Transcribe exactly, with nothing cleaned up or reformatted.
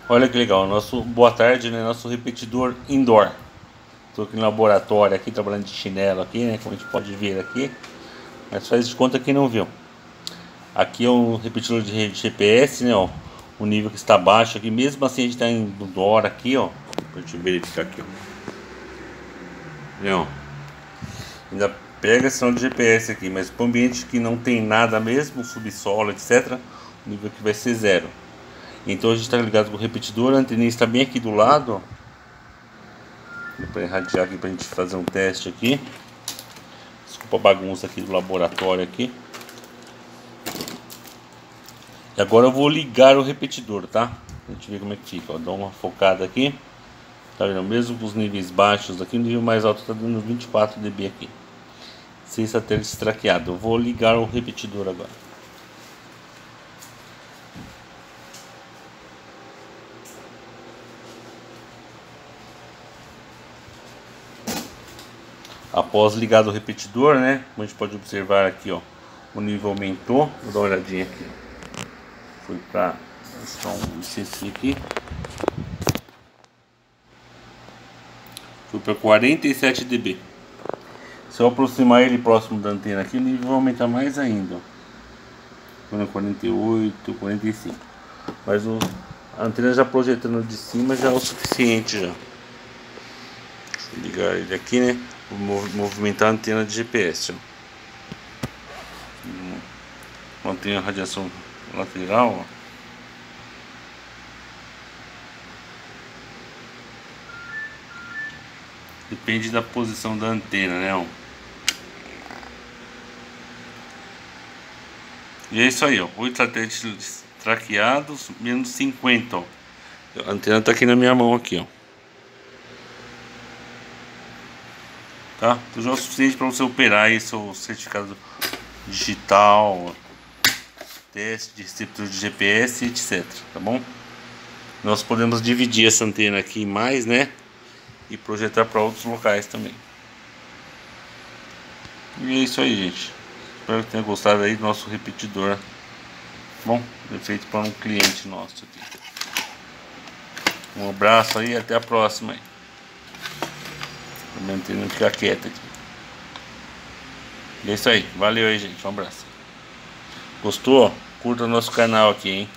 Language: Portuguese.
Olha que legal, nosso boa tarde, né? Nosso repetidor indoor. Estou aqui no laboratório, aqui trabalhando de chinelo aqui, né? Como a gente pode ver aqui, mas faz de conta que não viu. Aqui é um repetidor de G P S, né? Ó, o nível que está baixo aqui, mesmo assim a gente está em indoor aqui, ó. Pra gente verificar aqui, ó. Viu? Ainda pega sinal de G P S aqui, mas para o ambiente que não tem nada mesmo, subsolo, etcétera, o nível aqui vai ser zero. Então a gente está ligado com o repetidor, a anteninha está bem aqui do lado. Para irradiar aqui para a gente fazer um teste aqui. Desculpa a bagunça aqui do laboratório aqui. E agora eu vou ligar o repetidor, tá? A gente ver como é que fica, ó. Dá uma focada aqui. Tá vendo? Mesmo com os níveis baixos aqui, o nível mais alto está dando vinte e quatro decibéis aqui. Sem satélite traqueado. Eu vou ligar o repetidor agora. Após ligado o repetidor, né? Como a gente pode observar aqui, ó, o nível aumentou. Vou dar uma olhadinha aqui. Foi para um C C aqui. Foi para quarenta e sete decibéis. Se eu aproximar ele próximo da antena aqui, o nível vai aumentar mais ainda. Ó. quarenta e oito, quarenta e cinco. Mas o, a antena já projetando de cima já é o suficiente já. Deixa eu ligar ele aqui, né? Vou movimentar a antena de G P S. Ó. Mantém a radiação lateral. Ó. Depende da posição da antena, né? Ó. E é isso aí, ó. oito satélites traqueados, menos cinquenta, ó. A antena tá aqui na minha mão aqui, ó. Tá? Então já é o suficiente para você operar aí seu certificado digital, teste de receptor de G P S, etcétera. Tá bom? Nós podemos dividir essa antena aqui em mais, né? E projetar para outros locais também. E é isso aí, gente. Espero que tenha gostado aí do nosso repetidor. Bom, é feito para um cliente nosso aqui. Um abraço aí, até a próxima aí. Também não ficar quieta aqui. E é isso aí, valeu aí, gente, um abraço. Gostou? Curta o nosso canal aqui, hein?